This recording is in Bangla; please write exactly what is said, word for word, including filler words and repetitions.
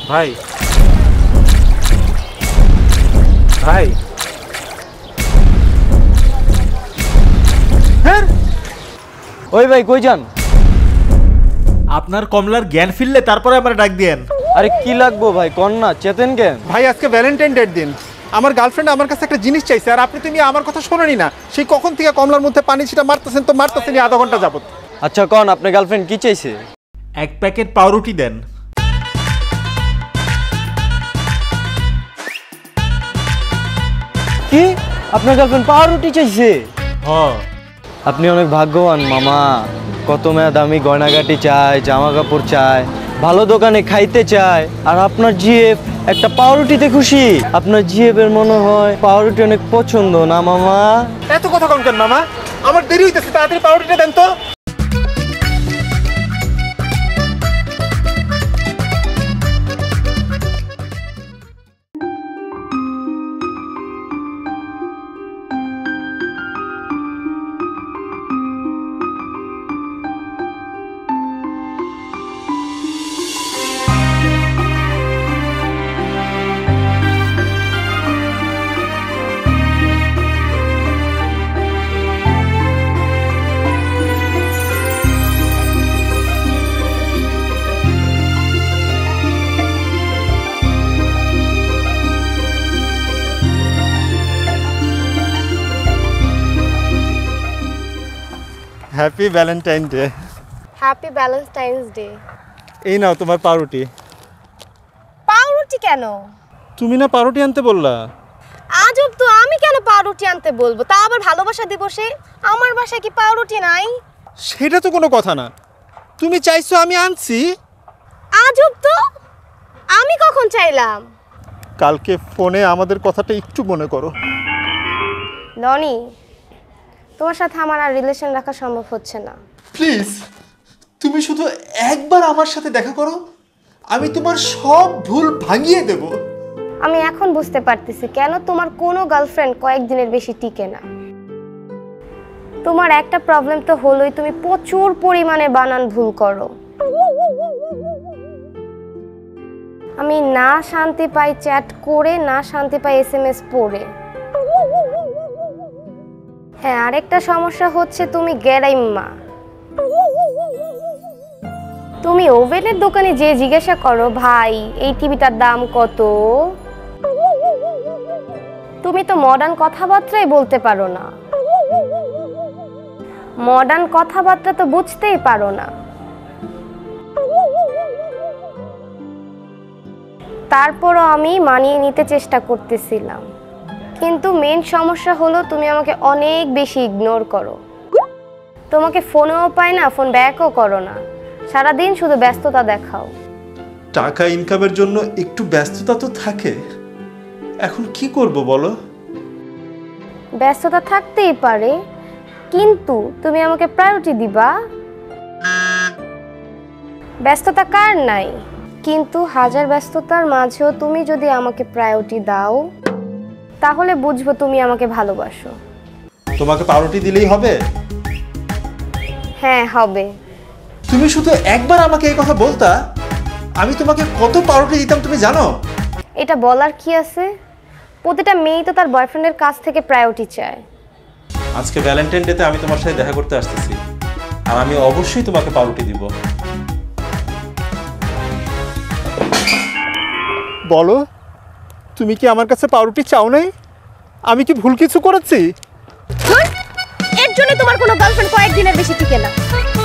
ভাই ভাই হ্যাঁ ওই ভাই কই যান? আপনার কমলার জ্ঞান ফিরলে তারপরে আমার ডাক দিয়েন। আরে কি লাগবো ভাই কন না, চেতেন কেন? ভাই আজকে ভ্যালেন্টাইন ডের দিন, আমার গার্লফ্রেন্ড আমার কাছে একটা জিনিস চাইছে, আর আপনি তুমি আমার কথা শোনেনি না। সেই কখন থেকে কমলার মধ্যে পানি ছিটা মারতেছেন তো মারতেছেন আধা ঘন্টা যাবত। আচ্ছা কন আপনার গার্লফ্রেন্ড কি চাইছে? এক প্যাকেট পাউরুটি দেন। কি আপনার গার্লফ্রেন্ড পাউরুটি চাইছে? হ্যাঁ আপনি অনেক ভাগ্যবান মামা। কত মেয়া দামি গয়নাগাটি চায়, জামা কাপড় চায়, ভালো দোকানে খাইতে চায়, আর আপনার জিএফ একটা পাউরুটিতে খুশি। আপনার জিএফের মনে হয় পাউরুটি অনেক পছন্দ না মামা? এত কথা কম কেন মামা? আমার দেরি হইতেছে, তাড়াতাড়ি পাউরুটিটা দেন তো। Happy Valentine day. Happy Valentine's day. এই নাও তোমার পাউরুটি। পাউরুটি কেন? তুমি না পাউরুটি আনতে বললা। আজব তো, আমি কেন পাউরুটি আনতে বলবো? তা আবার ভালোবাসা দিবসে? আমার বাসায় কি পাউরুটি নাই? সেটা তো কোনো কথা না, তুমি চাইছো আমি আনছি। আজব তো, আমি কখন চাইলাম? কালকে ফোনে আমাদের কথাটা একটু মনে করো। লনি, তোমার সাথে আমার আর রিলেশন রাখা সম্ভব হচ্ছে না। প্লিজ তুমি শুধু একবার আমার সাথে দেখা করো, আমি তোমার সব ভুল ভাঙিয়ে দেব। আমি এখন বুঝতে পারতেছি কেন তোমার কোনো গার্লফ্রেন্ড কয়েকদিনের বেশি টিকে না। তোমার একটা প্রবলেম তো হলোই, তুমি প্রচুর পরিমাণে বানান ভুল করো। আমি না শান্তি পাই চ্যাট করে, না শান্তি পাই এসএমএস পড়ে। হ্যাঁ, আরেকটা সমস্যা হচ্ছে তুমি গেরাইম্মা। তুমি ওভেনের দোকানে যে জিজ্ঞাসা করো ভাই এই টিভিটার দাম কত, তুমি তো মডার্ন কথাবার্তাই বলতে পারো না। মডার্ন কথাবার্তা তো বুঝতেই পারো না। তারপরও আমি মানিয়ে নিতে চেষ্টা করতেছিলাম, কিন্তু মেন সমস্যা হলো তুমি আমাকে অনেক বেশি ইগনোর করো। তোমাকে ফোনেও পাই না, ফোন ব্যাকও করো না, সারাদিন শুধু ব্যস্ততা দেখাও। টাকা ইনকামের জন্য একটু ব্যস্ততা তো থাকে, এখন কি করব বলো? ব্যস্ততা থাকতেই পারে, কিন্তু তুমি আমাকে প্রায়োরিটি দিবা। ব্যস্ততা কার নাই, কিন্তু হাজার ব্যস্ততার মাঝেও তুমি যদি আমাকে প্রায়োরিটি দাও তাহলে বুঝবো তুমি আমাকে ভালোবাসো। তোমাকে পাউরুটি দিলেই হবে? হ্যাঁ হবে। তুমি শুধু একবার আমাকে এই কথা বলতা, আমি তোমাকে কত পাউরুটি দিতাম তুমি জানো? এটা বলার কি আছে? প্রতিটা মেয়েই তো তার বয়ফ্রেন্ডের কাছ থেকে প্রায়োরিটি চায়। আজকে ভ্যালেন্টাইন ডেতে আমি তোমার সাথে দেখা করতে আসতেছি, আর আমি অবশ্যই তোমাকে পাউরুটি দিব। বলো, তুমি কি আমার কাছে পাউরুটি চাও নাই? আমি কি ভুল কিছু করেছি? এর জন্য তোমার কোনো গার্লফ্রেন্ড কয়েকদিনের বেশি টিকে না।